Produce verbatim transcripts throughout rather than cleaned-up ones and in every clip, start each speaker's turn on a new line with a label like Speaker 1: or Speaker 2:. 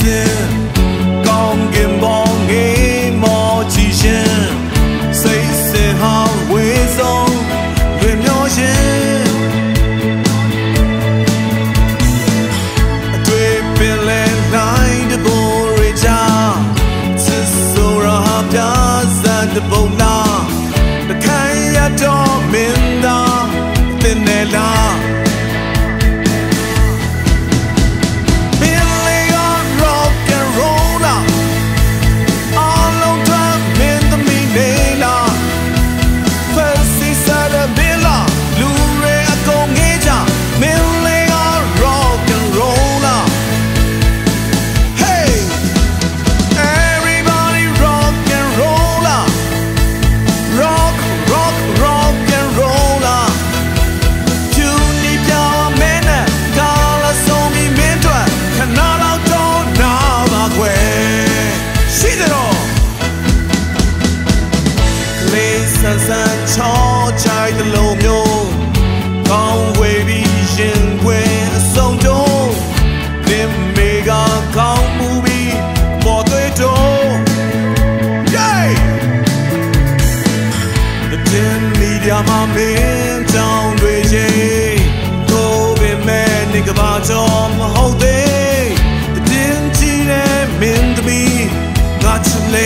Speaker 1: စဉ်ကောင်းကင်ဘောင်ငေးမောကြည့်ရှင်စိတ်စင်ဟာဝေဆုံးလွင်မျောရှင်အတွေ့ပင်လဲနိုင်တဘောရကြစစ်ဆိုရဟာပြဇတ်တပုံလားတခိုင်ရတော့မင်းသားတင်နေလားဆန်းဆန်းချောချိုက်တလုံးမျိုးကောင်းဝေးပြီးရင်ခွင်အစုံတုံးလင်းမေကကောင်းမှုပြီးပေါ်သွေးတုံး Yeah တဲ့မီဒီယာမှာမင်းကြောင်တွေချင်းကိုပဲမဲ့နေကဘာတော့မဟုတ်သေးတဲ့ကြည့်တဲ့မင်းသမီးငါချစ်လေ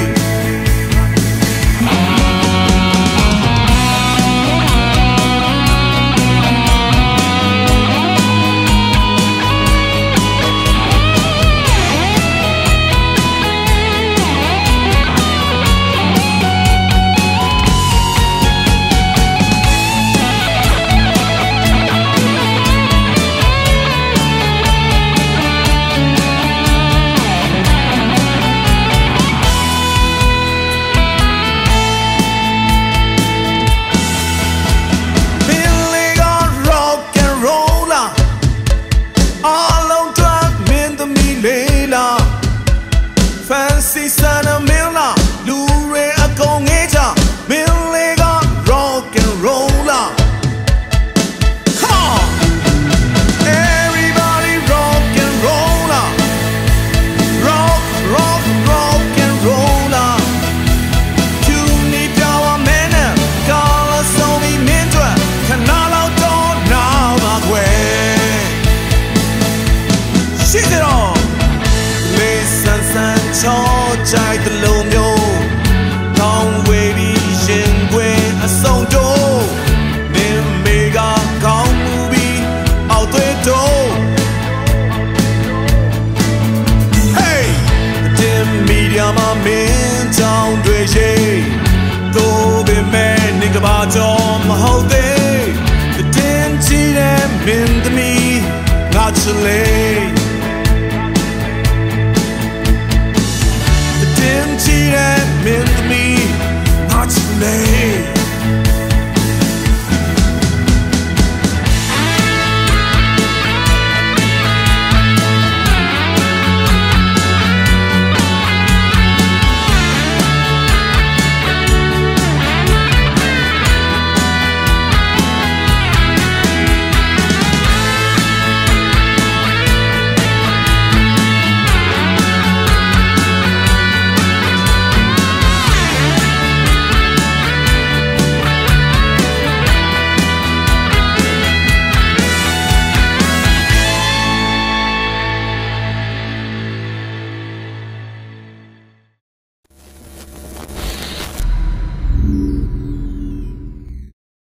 Speaker 1: Fancy Santa Mila, Lure a Gongeta, Millega, rock and roller. Come on, everybody rock and roller. Rock, rock, rock and roller. Tuni Dawa Mena, Gala Somi Mindra, Canala Don Nava Way. Shit it all. Listen, son. ချောချိုက်တလုံးမျိုးကောင်းဝေးပြီးရှင်ခွင်အစုံတုံးမင်းမေကကောင်းမှုပြီးအောက်သွေးတုံး Hey တဲ့မီဒီယာမှာမင်းကြောင်တွေရှိတို့ပဲမဲ့နေကဘာတော့မဟုတ်သေးတဲ့ကြည့်တဲ့မင်းသမီးငါချစ်လေ